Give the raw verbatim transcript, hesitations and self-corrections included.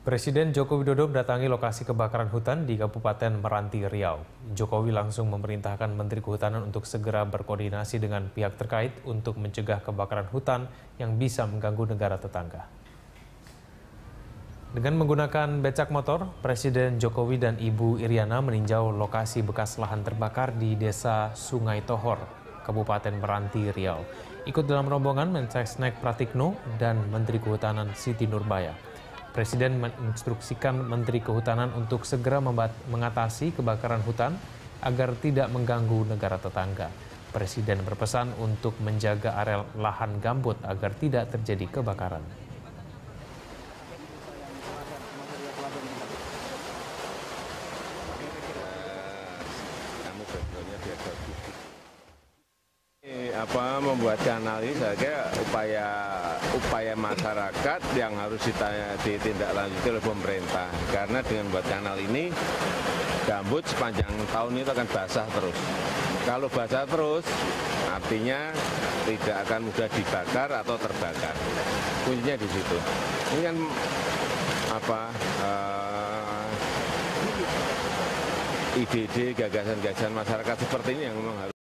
Presiden Joko Widodo mendatangi lokasi kebakaran hutan di Kabupaten Meranti, Riau. Jokowi langsung memerintahkan Menteri Kehutanan untuk segera berkoordinasi dengan pihak terkait untuk mencegah kebakaran hutan yang bisa mengganggu negara tetangga. Dengan menggunakan becak motor, Presiden Jokowi dan Ibu Iriana meninjau lokasi bekas lahan terbakar di Desa Sungai Tohor, Kabupaten Meranti, Riau. Ikut dalam rombongan Mensesnek Pratikno dan Menteri Kehutanan Siti Nurbaya. Presiden menginstruksikan Menteri Kehutanan untuk segera mengatasi kebakaran hutan agar tidak mengganggu negara tetangga. Presiden berpesan untuk menjaga area lahan gambut agar tidak terjadi kebakaran. Apa membuat kanal ini saya kira upaya upaya masyarakat yang harus ditanya, ditindaklanjuti oleh pemerintah, karena dengan buat kanal ini gambut sepanjang tahun itu akan basah terus. Kalau basah terus artinya tidak akan mudah dibakar atau terbakar. Kuncinya di situ. Ini kan apa uh, ide-ide gagasan-gagasan masyarakat seperti ini yang memang harus